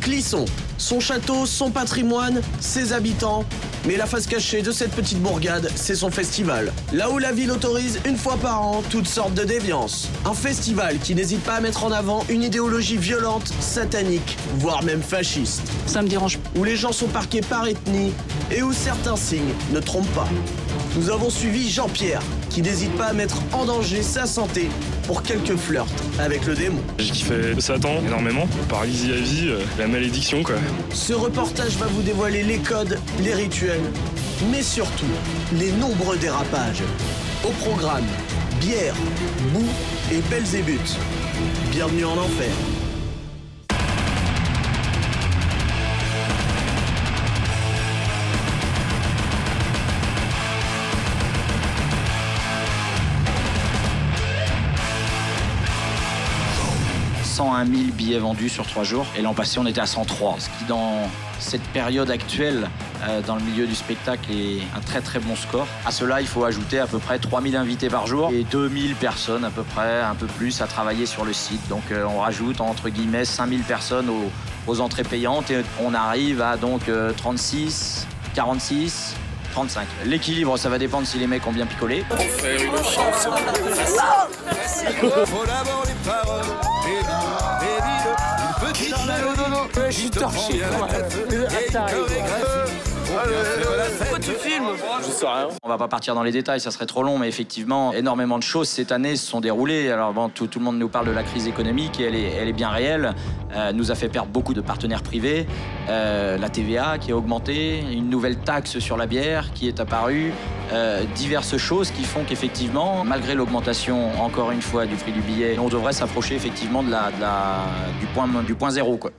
Clisson, son château, son patrimoine, ses habitants. Mais la face cachée de cette petite bourgade, c'est son festival. Là où la ville autorise une fois par an toutes sortes de déviances. Un festival qui n'hésite pas à mettre en avant une idéologie violente, satanique, voire même fasciste. Ça me dérange. Où les gens sont parqués par ethnie et où certains signes ne trompent pas. Nous avons suivi Jean-Pierre, qui n'hésite pas à mettre en danger sa santé pour quelques flirts avec le démon. J'ai kiffé Satan énormément, paralysie à vie, la malédiction quoi. Ce reportage va vous dévoiler les codes, les rituels, mais surtout les nombreux dérapages. Au programme, bière, boue et Belzébuth. Bienvenue en enfer. « 101 000 billets vendus sur 3 jours. Et l'an passé, on était à 103. Ce qui, dans cette période actuelle, dans le milieu du spectacle, est un très très bon score. À cela, il faut ajouter à peu près 3000 invités par jour et 2000 personnes à peu près, un peu plus, à travailler sur le site. Donc on rajoute entre guillemets 5000 personnes aux entrées payantes et on arrive à donc 36, 46... 35. L'équilibre, ça va dépendre si les mecs ont bien picolé. Pour faire une chanson. Faut d'abord les paroles, une petite mélodie. J'ai torché. Pourquoi tu filmes? Je sais rien. On va pas partir dans les détails, ça serait trop long, mais effectivement, énormément de choses cette année se sont déroulées. Alors bon, tout le monde nous parle de la crise économique et elle est bien réelle. Nous a fait perdre beaucoup de partenaires privés. La TVA qui a augmenté, une nouvelle taxe sur la bière qui est apparue. Diverses choses qui font qu'effectivement, malgré l'augmentation, encore une fois, du prix du billet, on devrait s'approcher effectivement du point zéro, quoi.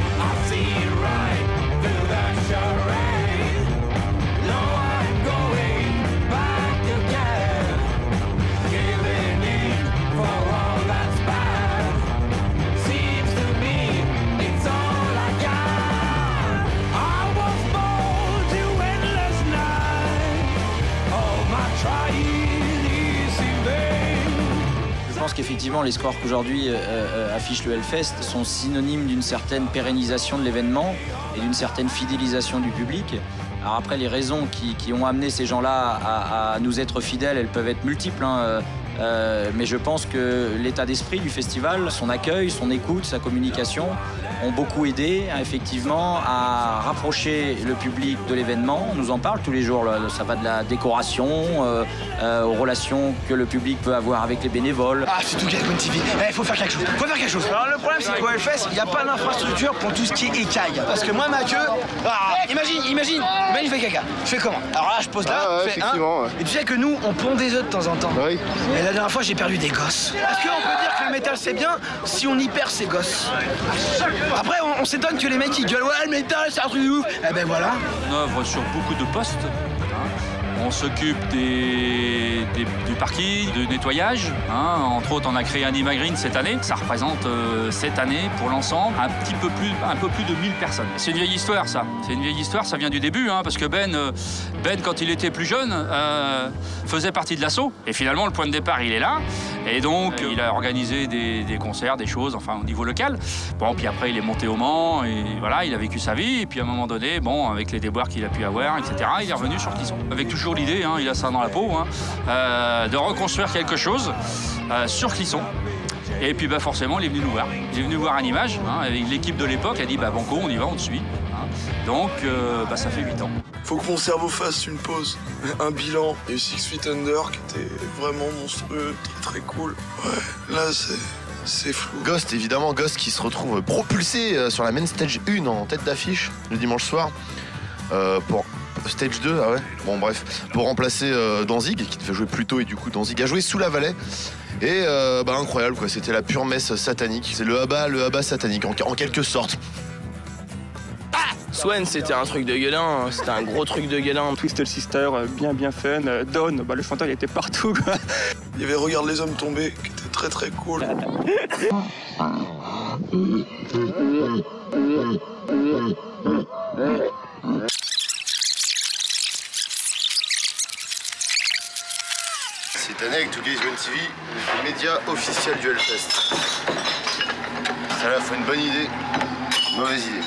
Je pense qu'effectivement, les scores qu'aujourd'hui affiche le Hellfest sont synonymes d'une certaine pérennisation de l'événement et d'une certaine fidélisation du public. Alors après, les raisons qui ont amené ces gens-là à nous être fidèles, elles peuvent être multiples, hein. Mais je pense que l'état d'esprit du festival, son accueil, son écoute, sa communication ont beaucoup aidé effectivement à rapprocher le public de l'événement. On nous en parle tous les jours, là. Ça va de la décoration aux relations que le public peut avoir avec les bénévoles. Ah, c'est tout Gagone TV. Il faut faire quelque chose. Alors le problème, c'est qu'au Hellfest, il n'y a pas d'infrastructure pour tout ce qui est écaille. Parce que moi, ma queue, imagine, je fais caca. Je fais comment? Alors là, je pose là, je fais un. Et tu sais que nous, on pond des œufs de temps en temps. Oui. Et la dernière fois, j'ai perdu des gosses. Est-ce qu'on peut dire que le métal c'est bien si on y perd ses gosses? Après, on s'étonne que les mecs ils gueulent, ouais, le métal c'est un truc de ouf. Eh ben voilà. On œuvre sur beaucoup de postes. On s'occupe du parking, du nettoyage. Entre autres, on a créé un Imagreen cette année. Ça représente cette année, pour l'ensemble, un peu plus de 1000 personnes. C'est une vieille histoire, ça. C'est une vieille histoire, ça vient du début, parce que Ben, quand il était plus jeune, faisait partie de l'assaut. Et finalement, le point de départ, il est là. Et donc, il a organisé des concerts, des choses, enfin, au niveau local. Bon, puis après, il est monté au Mans, et voilà, il a vécu sa vie. Et puis, à un moment donné, bon, avec les déboires qu'il a pu avoir, etc., il est revenu sur Clisson. Avec toujours l'idée, il a ça dans la peau, de reconstruire quelque chose sur Clisson. Et puis forcément, il est venu nous voir. Il est venu voir une image, avec l'équipe de l'époque, a dit Banco, on y va, on te suit. Donc ça fait 8 ans. Faut que mon cerveau fasse une pause, un bilan. Il y a eu 6 Feet Under qui était vraiment monstrueux, très très cool. Ouais, là c'est flou. Ghost, évidemment, Ghost qui se retrouve propulsé sur la main stage 1 en tête d'affiche le dimanche soir pour stage 2, ah ouais. Bon bref, pour remplacer Danzig qui devait jouer plus tôt et du coup Danzig a joué sous la Vallée. Et incroyable quoi, c'était la pure messe satanique. C'est le Abba satanique en quelque sorte. Swen, c'était un truc de gueulin, c'était un gros truc de gueulin. Twisted Sister, bien fun. Don, le chanteur il était partout quoi. Il y avait Regarde les hommes tombés qui était très très cool. Cette année avec Today's Gone TV, le média officiel du Hellfest. Ça là, faut une bonne idée. Mauvaise idée.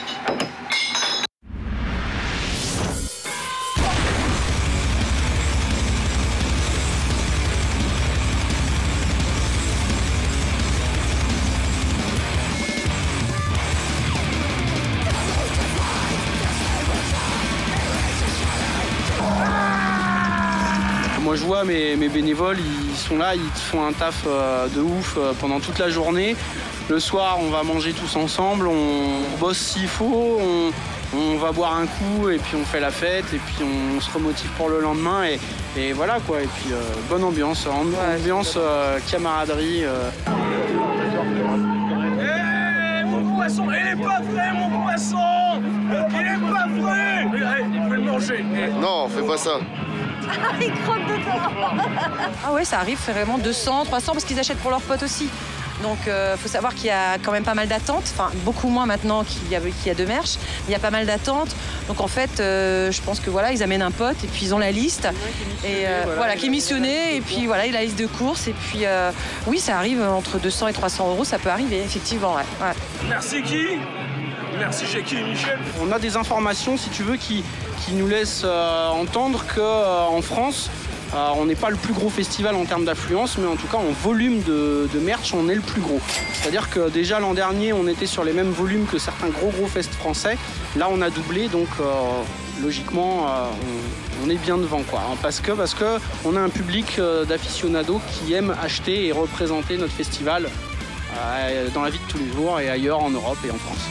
Moi je vois mes bénévoles, ils sont là, ils font un taf de ouf pendant toute la journée. Le soir, on va manger tous ensemble, on bosse s'il faut, on va boire un coup et puis on fait la fête et puis on se remotive pour le lendemain et voilà quoi. Et puis bonne ambiance, ambiance camaraderie. Mon poisson, il est pas frais, mon poisson! Il est pas frais! Je vais le manger. Non, fais pas ça. Il croque dedans. Ah ouais, ça arrive vraiment 200, 300 parce qu'ils achètent pour leurs potes aussi. Donc faut savoir qu'il y a quand même pas mal d'attentes, enfin beaucoup moins maintenant qu'il y a de merch, mais il y a pas mal d'attentes. Donc en fait, je pense que voilà, ils amènent un pote et puis ils ont la liste et voilà, qui est missionné et puis voilà, il a la liste de courses et puis oui, ça arrive entre 200 et 300 euros, ça peut arriver effectivement. Ouais. Merci qui? Merci Jackie et Michel. On a des informations, si tu veux, qui nous laissent entendre qu'en France, on n'est pas le plus gros festival en termes d'affluence, mais en tout cas en volume de merch, on est le plus gros. C'est-à-dire que déjà l'an dernier, on était sur les mêmes volumes que certains gros fests français. Là, on a doublé, donc logiquement, on est bien devant, quoi. Parce que on a un public d'aficionados qui aime acheter et représenter notre festival dans la vie de tous les jours et ailleurs en Europe et en France.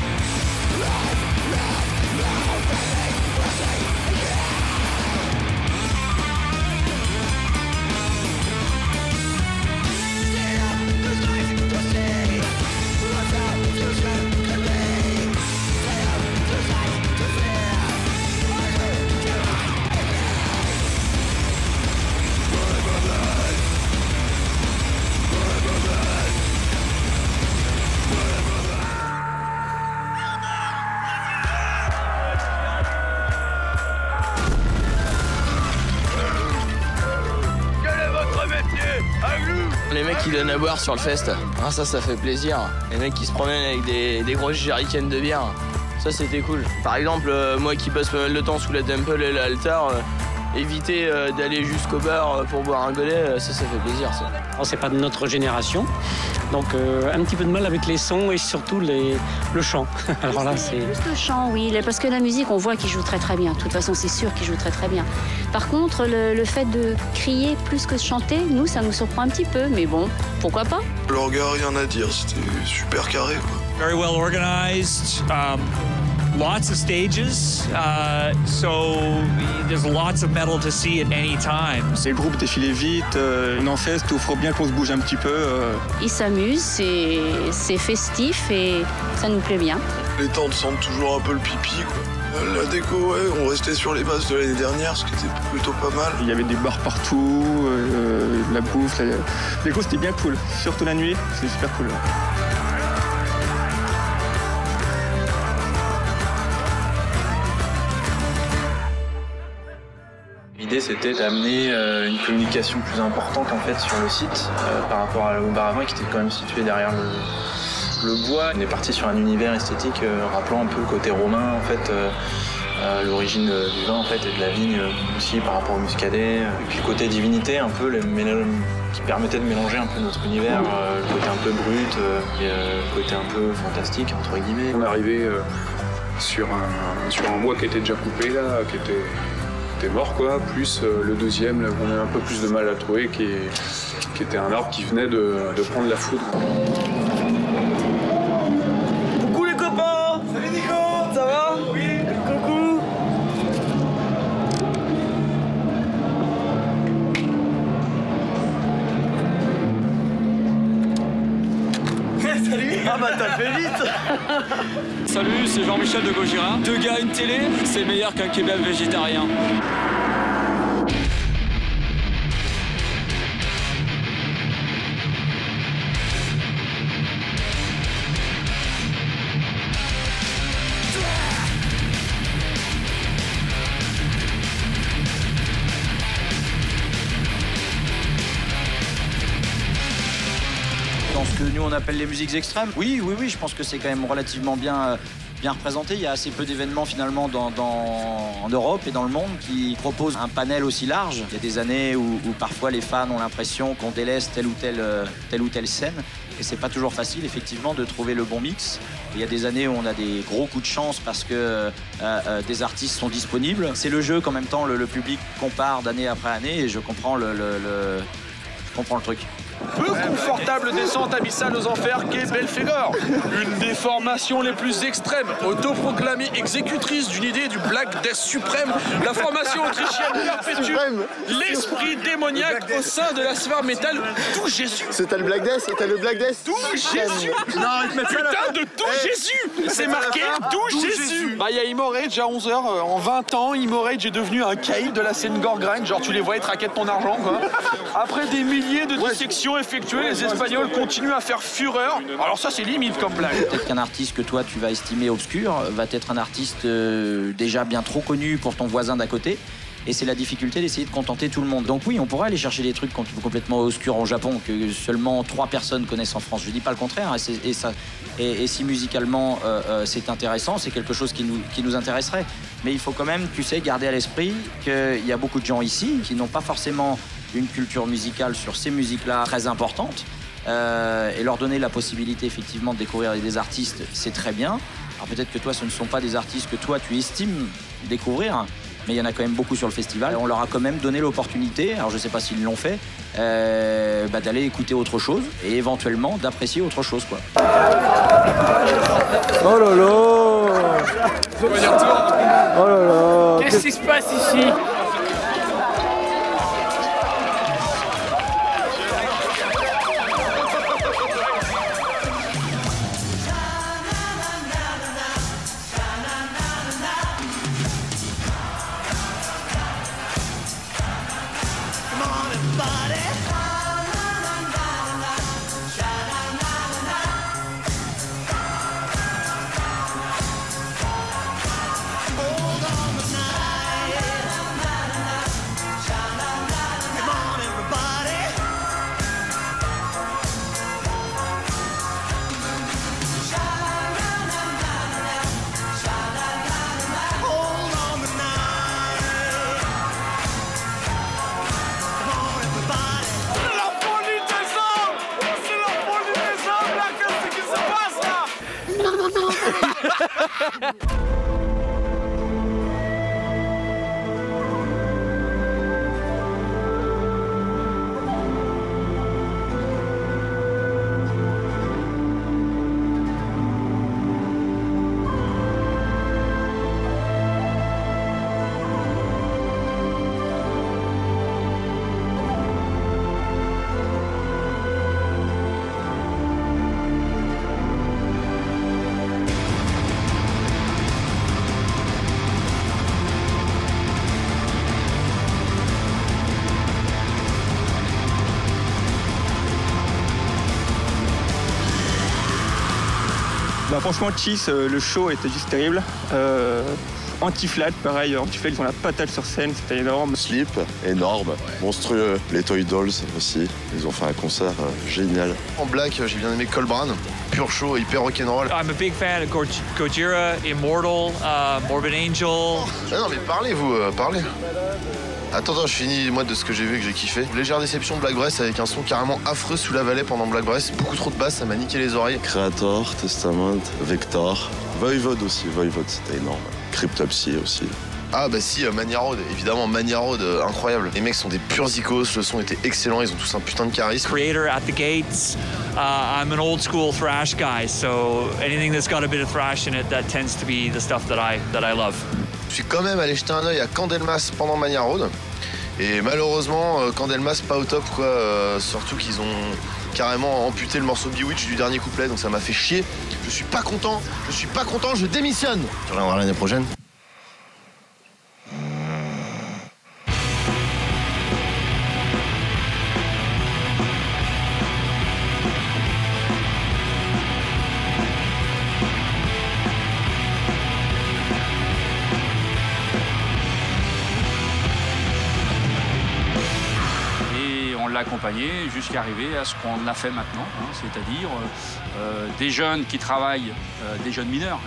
Les mecs qui donnent à boire sur le fest, ah, ça fait plaisir. Les mecs qui se promènent avec des grosses jerrycans de bière, ça c'était cool. Par exemple, moi qui passe pas mal de temps sous la Temple et l'altar, éviter d'aller jusqu'au bar pour boire un godet, ça fait plaisir ça. C'est pas de notre génération, donc un petit peu de mal avec les sons et surtout le chant. Alors là, c'est... Juste le chant, oui, parce que la musique, on voit qu'il joue très bien. De toute façon, c'est sûr qu'il joue très bien. Par contre, le fait de crier plus que de chanter, nous, ça nous surprend un petit peu, mais bon, pourquoi pas? Leur gars, rien à dire, c'était super carré, quoi. Very well organized. Lots of stages, so there's lots of metal to see at any time. Les groupes défilaient vite, Nanfest offre bien qu'on se bouge un petit peu. Ils s'amusent, c'est festif et ça nous plaît bien. Les tentes sentent toujours un peu le pipi, quoi. La déco, ouais, on restait sur les bases de l'année dernière, ce qui était plutôt pas mal. Il y avait des bars partout, la bouffe, les gros c'était bien cool, surtout la nuit, c'était super cool. L'idée c'était d'amener une communication plus importante en fait sur le site par rapport au bar à vin qui était quand même situé derrière le bois. On est parti sur un univers esthétique rappelant un peu le côté romain en fait, l'origine du vin en fait et de la vigne aussi par rapport au muscadet. Et puis le côté divinité un peu qui permettait de mélanger un peu notre univers, le côté un peu brut et le côté un peu fantastique entre guillemets. On est arrivé sur un bois qui était déjà coupé là, qui était mort quoi, plus le deuxième là, on a un peu plus de mal à trouver qui était un arbre qui venait de prendre la foudre. Coucou les copains! Salut Nico! Ça va? Oui! Coucou! Salut! Ah bah t'as fait vite! Salut, c'est Jean-Michel de Gojira. 2 gars, une télé, c'est meilleur qu'un kebab végétarien. Dans ce que nous on appelle les musiques extrêmes. Oui, je pense que c'est quand même relativement bien représenté. Il y a assez peu d'événements finalement en Europe et dans le monde qui proposent un panel aussi large. Il y a des années où parfois les fans ont l'impression qu'on délaisse telle ou telle scène. Et c'est pas toujours facile effectivement de trouver le bon mix. Il y a des années où on a des gros coups de chance parce que des artistes sont disponibles. C'est le jeu qu'en même temps le public compare d'année après année et je comprends le truc. Peu confortable descente abyssale aux enfers qu'est Belphégor. Une des formations les plus extrêmes, autoproclamée exécutrice d'une idée du Black Death suprême, la formation autrichienne perpétue l'esprit démoniaque au sein de la sphère métal. Tout Jésus. C'était le Black Death, Tout Jésus. Non, putain de tout Jésus. C'est marqué tout Jésus. Bah il y a Immorage à 11h. En 20 ans, Immorage est devenu un caïd de la scène gore grind. Genre tu les voyais traquer de ton argent quoi. Après des milliers de dissections effectuées, les Espagnols continuent à faire fureur. Alors ça c'est limite comme blague. Peut-être qu'un artiste que toi tu vas estimer obscur va être un artiste déjà bien trop connu pour ton voisin d'à côté. Et c'est la difficulté d'essayer de contenter tout le monde. Donc oui, on pourrait aller chercher des trucs complètement obscurs au Japon que seulement 3 personnes connaissent en France. Je dis pas le contraire. Et si musicalement c'est intéressant, c'est quelque chose qui nous intéresserait. Mais il faut quand même, tu sais, garder à l'esprit qu'il y a beaucoup de gens ici qui n'ont pas forcément une culture musicale sur ces musiques-là très importante. Et leur donner la possibilité effectivement de découvrir des artistes, c'est très bien. Alors peut-être que toi, ce ne sont pas des artistes que toi tu estimes découvrir. Mais il y en a quand même beaucoup sur le festival. On leur a quand même donné l'opportunité, alors je ne sais pas s'ils l'ont fait, d'aller écouter autre chose et éventuellement d'apprécier autre chose, quoi. Oh là là. Oh là là. Qu'est-ce qui se passe ici? Bah franchement Cheese, le show était juste terrible. Anti-Flat, pareil, Anti-Flat ils ont la patate sur scène, c'était énorme. Slip, énorme, monstrueux. Les Toy Dolls aussi, ils ont fait un concert génial. En black, j'ai bien aimé Colbrand, pur show, hyper rock'n'roll. I'm a big fan of Gojira, Immortal, Morbid Angel. Ah non mais parlez vous, parlez. Attends, je finis moi de ce que j'ai vu et que j'ai kiffé. Légère déception de Black Breath avec un son carrément affreux sous la vallée pendant Black Breath. Beaucoup trop de basse, ça m'a niqué les oreilles. Creator, Testament, Vector, Voivod aussi, Voivod c'était énorme. Cryptopsy aussi. Ah bah si, Mania Road, évidemment, Mania Road, incroyable. Les mecs sont des purs icos, le son était excellent, ils ont tous un putain de charisme. Creator at the gates. I'm an old school thrash guy, so anything that's got a bit of thrash in it, that tends to be the stuff that I love. Je suis quand même allé jeter un œil à Candlemas pendant Mania Road. Et malheureusement, Candlemas pas au top quoi, surtout qu'ils ont carrément amputé le morceau Bewitch du dernier couplet, donc ça m'a fait chier. Je suis pas content, je démissionne. Tu reviendras l'année prochaine. l'a accompagné jusqu'à arriver à ce qu'on a fait maintenant, hein, c'est-à-dire des jeunes qui travaillent, des jeunes mineurs,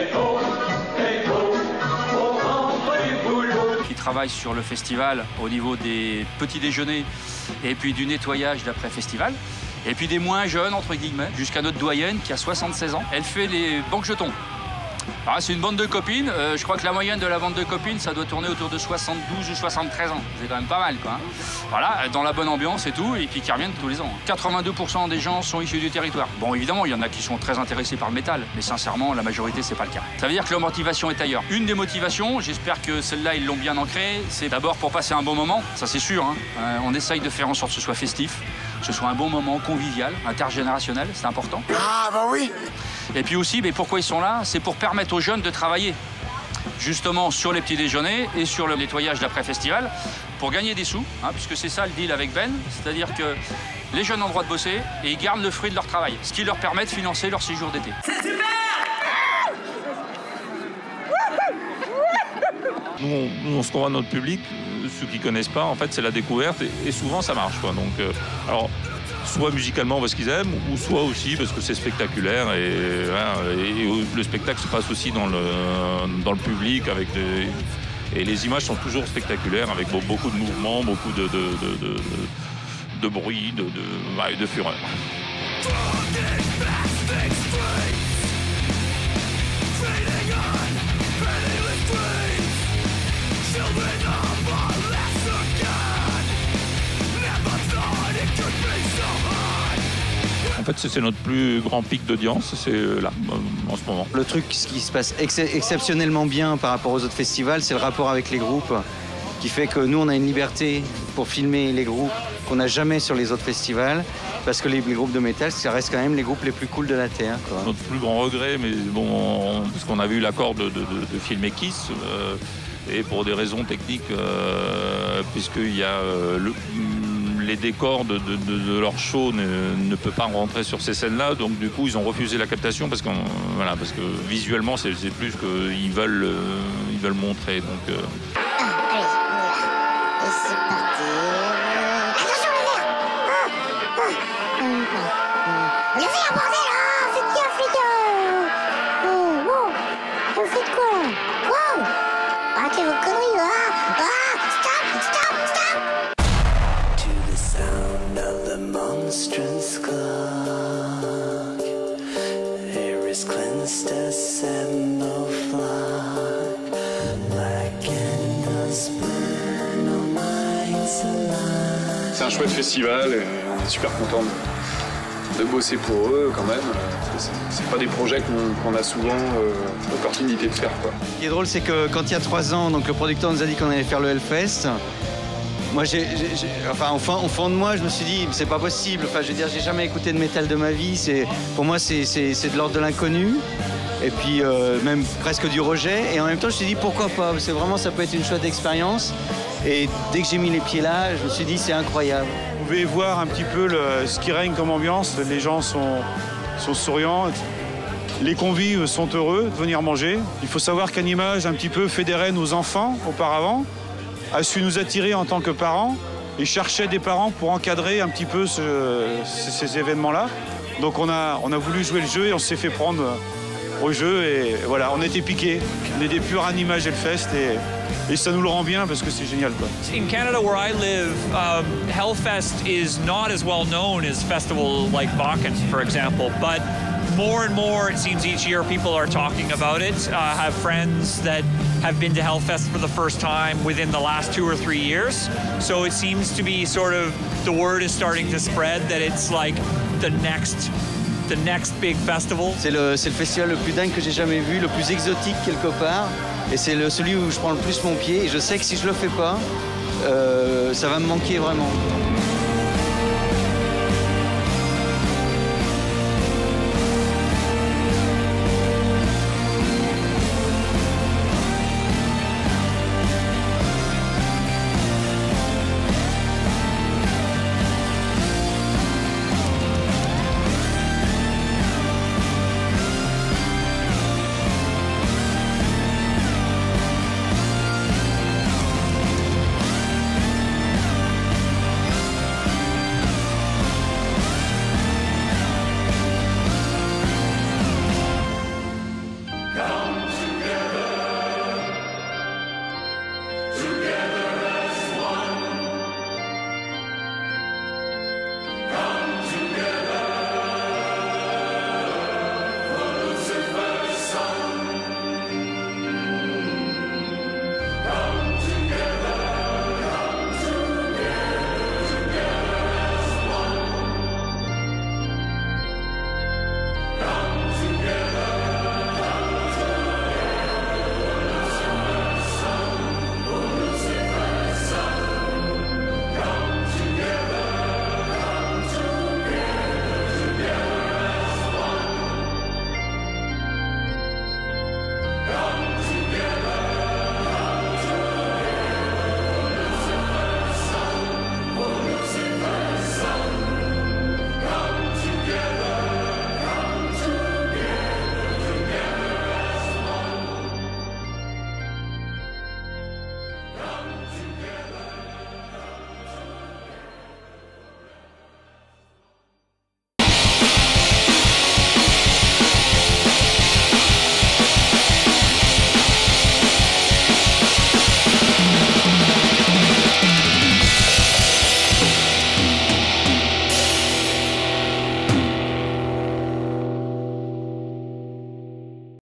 qui travaillent sur le festival au niveau des petits déjeuners et puis du nettoyage d'après-festival. Et puis des moins jeunes, entre guillemets, jusqu'à notre doyenne qui a 76 ans. Elle fait les banques jetons. Ah, c'est une bande de copines. Je crois que la moyenne de la bande de copines, ça doit tourner autour de 72 ou 73 ans. C'est quand même pas mal, quoi. Hein. Voilà, dans la bonne ambiance et tout, et puis qui reviennent tous les ans. 82% des gens sont issus du territoire. Bon, évidemment, il y en a qui sont très intéressés par le métal, mais sincèrement, la majorité, c'est pas le cas. Ça veut dire que leur motivation est ailleurs. Une des motivations, j'espère que celle-là, ils l'ont bien ancrée, c'est d'abord pour passer un bon moment, ça c'est sûr. Hein. On essaye de faire en sorte que ce soit festif, que ce soit un bon moment convivial, intergénérationnel, c'est important. Ah, bah oui. Et puis aussi, mais pourquoi ils sont là? C'est pour permettre aux jeunes de travailler justement sur les petits déjeuners et sur le nettoyage d'après-festival pour gagner des sous, hein, puisque c'est ça le deal avec Ben, c'est-à-dire que les jeunes ont le droit de bosser et ils gardent le fruit de leur travail, ce qui leur permet de financer leur séjour d'été. Nous, ce qu'on voit dans notre public, ceux qui ne connaissent pas, en fait, c'est la découverte et souvent ça marche, quoi. Donc, alors, soit musicalement parce qu'ils aiment, ou soit aussi parce que c'est spectaculaire et le spectacle se passe aussi dans le public avec et les images sont toujours spectaculaires avec beaucoup de mouvements, beaucoup de bruit, de fureur. En fait, c'est notre plus grand pic d'audience, c'est là, en ce moment. Le truc, ce qui se passe exceptionnellement bien par rapport aux autres festivals, c'est le rapport avec les groupes, qui fait que nous, on a une liberté pour filmer les groupes qu'on n'a jamais sur les autres festivals, parce que les groupes de métal, ça reste quand même les groupes les plus cool de la Terre, quoi. Notre plus grand regret, mais bon, parce qu'on avait eu l'accord de filmer Kiss, et pour des raisons techniques, puisqu'il y a les décors de leur show ne peuvent pas rentrer sur ces scènes-là, donc du coup ils ont refusé la captation parce que visuellement c'est plus qu'ils veulent montrer. Donc, allez, on y va. Et c'est parti. Attention le verre. Le verre, bordel. Faites gaffe les gars. Wow. Vous faites quoi là? Wow. Arrêtez vos conneries là. Stop. Monstrous clock, air is cleansed as sandal flock, black candles burn all nights alive. C'est un chouette festival et on est super content de bosser pour eux quand même. C'est pas des projets qu'on a souvent l'opportunité de faire, quoi. Ce qui est drôle, c'est que quand il y a 3 ans, donc le producteur nous a dit qu'on allait faire le Hellfest. Moi, au fond de moi, je me suis dit, c'est pas possible. Enfin, je veux dire, j'ai jamais écouté de métal de ma vie. Pour moi, c'est de l'ordre de l'inconnu. Et puis, même presque du rejet. Et en même temps, je me suis dit, pourquoi pas? Parce que vraiment, ça peut être une chouette expérience. Et dès que j'ai mis les pieds là, je me suis dit, c'est incroyable. Vous pouvez voir un petit peu ce qui règne comme ambiance. Les gens sont souriants. Les convives sont heureux de venir manger. Il faut savoir qu'Animage un petit peu fédérait nos enfants auparavant, a su nous attirer en tant que parents et cherchait des parents pour encadrer un petit peu ces événements-là. Donc on a voulu jouer le jeu et on s'est fait prendre au jeu et voilà, on était piqués. On est des purs Animage Hellfest et ça nous le rend bien parce que c'est génial, quoi. In Canada, where I live, Hellfest is not as well known as festivals like Wacken, for example, but more and more, it seems each year, people are talking about it. I have friends that have been to Hellfest for the first time within the last 2 or 3 years. So it seems to be sort of, the word is starting to spread that it's like the next big festival. C'est le festival le plus dingue que j'ai jamais vu, le plus exotique quelque part. Et c'est celui où je prends le plus mon pied. Et je sais que si je le fais pas, ça va me manquer vraiment.